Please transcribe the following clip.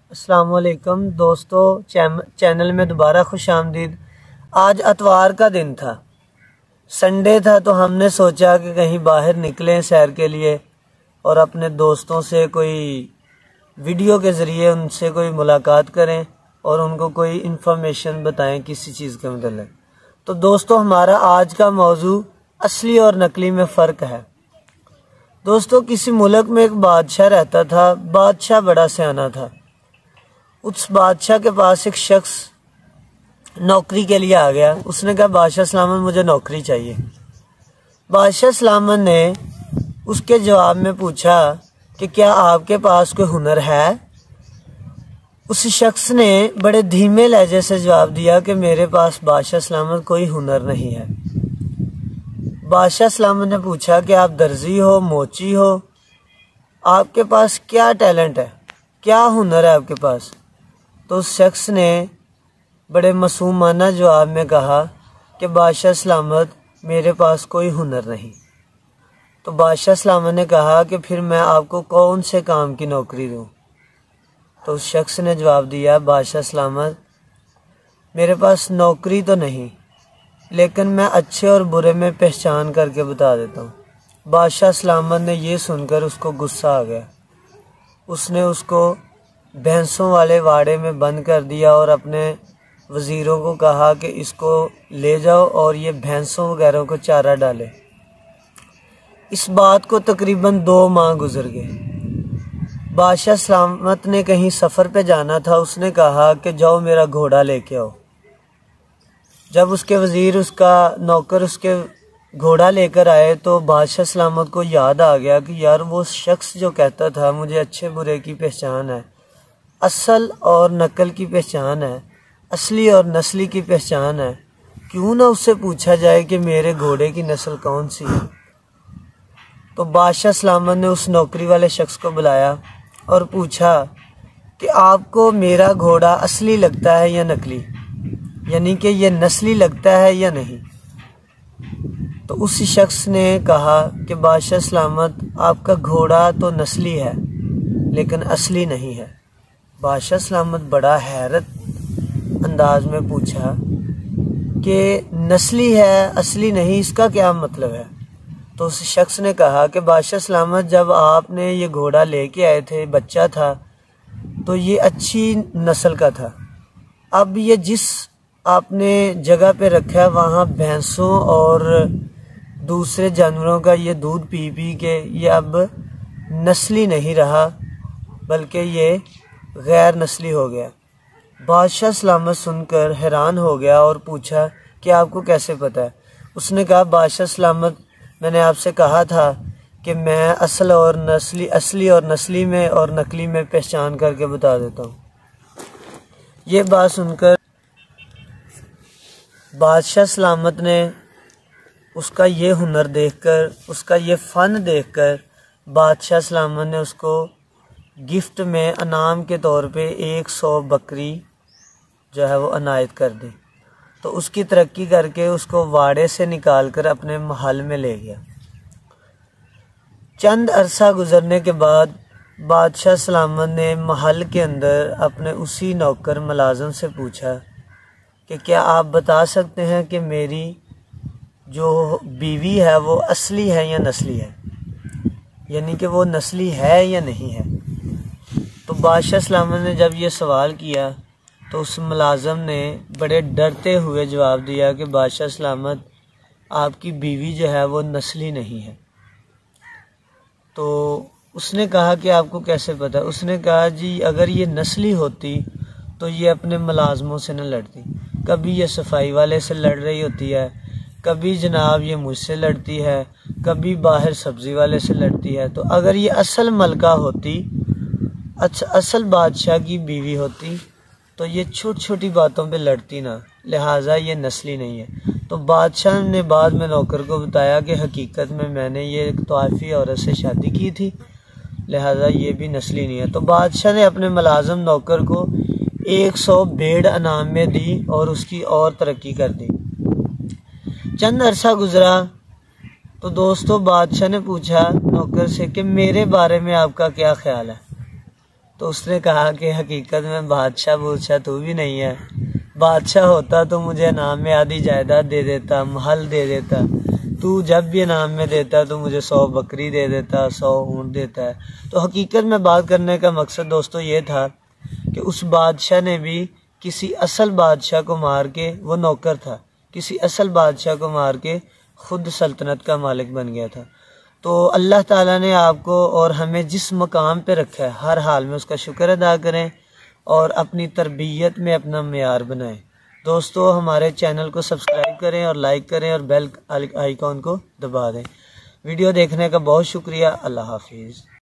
अस्सलाम वालेकुम दोस्तों, चैनल में दोबारा खुश आमदीद। आज इतवार का दिन था, संडे था, तो हमने सोचा कि कहीं बाहर निकलें सैर के लिए और अपने दोस्तों से कोई वीडियो के ज़रिए उनसे कोई मुलाकात करें और उनको कोई इन्फॉर्मेशन बताएं किसी चीज़ के मतलब। तो दोस्तों, हमारा आज का मौजू असली और नकली में फ़र्क है। दोस्तों, किसी मुल्क में एक बादशाह रहता था। बादशाह बड़ा सियाना था। उस बादशाह के पास एक शख्स नौकरी के लिए आ गया। उसने कहा, बादशाह सलामत, मुझे नौकरी चाहिए। बादशाह सलामत ने उसके जवाब में पूछा कि क्या आपके पास कोई हुनर है? उस शख्स ने बड़े धीमे लहजे से जवाब दिया कि मेरे पास बादशाह सलामत कोई हुनर नहीं है। बादशाह सलामत ने पूछा कि आप दर्जी हो, मोची हो, आपके पास क्या टैलेंट है, क्या हुनर है आपके पास? तो उस शख्स ने बड़े मासूमाना जवाब में कहा कि बादशाह सलामत, मेरे पास कोई हुनर नहीं। तो बादशाह सलामत ने कहा कि फिर मैं आपको कौन से काम की नौकरी दूं? तो उस शख्स ने जवाब दिया, बादशाह सलामत, मेरे पास नौकरी तो नहीं, लेकिन मैं अच्छे और बुरे में पहचान करके बता देता हूँ। बादशाह सलामत ने ये सुनकर उसको गुस्सा आ गया। उसने उसको भैंसों वाले वाड़े में बंद कर दिया और अपने वज़ीरों को कहा कि इसको ले जाओ और ये भैंसों वगैरह को चारा डाले। इस बात को तकरीबन 2 माह गुजर गए। बादशाह सलामत ने कहीं सफ़र पे जाना था। उसने कहा कि जाओ मेरा घोड़ा लेके आओ। जब उसके वज़ीर, उसका नौकर उसके घोड़ा लेकर आए तो बादशाह सलामत को याद आ गया कि यार, वो शख्स जो कहता था मुझे अच्छे बुरे की पहचान है, असल और नकल की पहचान है, असली और नस्ली की पहचान है, क्यों ना उससे पूछा जाए कि मेरे घोड़े की नस्ल कौन सी है। तो बादशाह सलामत ने उस नौकरी वाले शख्स को बुलाया और पूछा कि आपको मेरा घोड़ा असली लगता है या नकली, यानी कि ये नस्ली लगता है या नहीं? तो उस शख्स ने कहा कि बादशाह सलामत, आपका घोड़ा तो नस्ली है लेकिन असली नहीं है। बादशाह सलामत बड़ा हैरत अंदाज में पूछा कि नस्ली है, असली नहीं, इसका क्या मतलब है? तो उस शख्स ने कहा कि बादशाह सलामत, जब आपने ये घोड़ा लेके आए थे, बच्चा था, तो ये अच्छी नस्ल का था। अब ये जिस आपने जगह पे रखा है, वहाँ भैंसों और दूसरे जानवरों का ये दूध पी पी के ये अब नस्ली नहीं रहा, बल्कि ये गैर नस्ली हो गया। बादशाह सलामत सुनकर हैरान हो गया और पूछा कि आपको कैसे पता है? उसने कहा, बादशाह सलामत, मैंने आपसे कहा था कि मैं असली और नस्ली में और नकली में पहचान करके बता देता हूँ। ये बात सुनकर बादशाह सलामत ने उसका ये हुनर देखकर, उसका ये फ़न देखकर, बादशाह सलामत ने उसको गिफ्ट में इनाम के तौर पे 100 बकरी जो है वो अनायत कर दी। तो उसकी तरक्की करके उसको वाड़े से निकाल कर अपने महल में ले गया। चंद अरसा गुजरने के बाद बादशाह सलामत ने महल के अंदर अपने उसी नौकर मुलाजिम से पूछा कि क्या आप बता सकते हैं कि मेरी जो बीवी है वो असली है या नस्ली है, यानी कि वो नस्ली है या नहीं है? तो बादशाह सलामत ने जब ये सवाल किया तो उस मुलाजिम ने बड़े डरते हुए जवाब दिया कि बादशाह सलामत, आपकी बीवी जो है वो नस्ली नहीं है। तो उसने कहा कि आपको कैसे पता? उसने कहा, जी अगर ये नस्ली होती तो ये अपने मुलाजमों से न लड़ती। कभी ये सफाई वाले से लड़ रही होती है, कभी जनाब ये मुझसे लड़ती है, कभी बाहर सब्ज़ी वाले से लड़ती है। तो अगर ये असल मलका होती, अच्छा असल बादशाह की बीवी होती, तो ये छोटी छोटी बातों पे लड़ती ना, लिहाजा ये नस्ली नहीं है। तो बादशाह ने बाद में नौकर को बताया कि हकीकत में मैंने ये एक तवाफ़ी औरत से शादी की थी, लिहाजा ये भी नस्ली नहीं है। तो बादशाह ने अपने मुलाजिम नौकर को 100 भेड़ इनाम में दी और उसकी और तरक्की कर दी। चंद अरसा गुजरा तो दोस्तों, बादशाह ने पूछा नौकर से कि मेरे बारे में आपका क्या ख्याल है? तो उसने कहा कि हकीकत में बादशाह बूदशाह तू भी नहीं है, बादशाह होता तो मुझे इनाम में आधी जायदाद दे देता, महल दे देता। तू जब भी इनाम में देता तो मुझे 100 बकरी दे देता, 100 ऊँट देता है। तो हकीकत में बात करने का मकसद दोस्तों ये था कि उस बादशाह ने भी किसी असल बादशाह को मार के, वो नौकर था, किसी असल बादशाह को मार के खुद सल्तनत का मालिक बन गया था। तो अल्लाह ताला ने आपको और हमें जिस मकाम पे रखा है हर हाल में उसका शुक्र अदा करें और अपनी तरबियत में अपना मेयार बनाएं। दोस्तों हमारे चैनल को सब्सक्राइब करें और लाइक करें और बेल आइकॉन को दबा दें। वीडियो देखने का बहुत शुक्रिया। अल्लाह हाफिज़।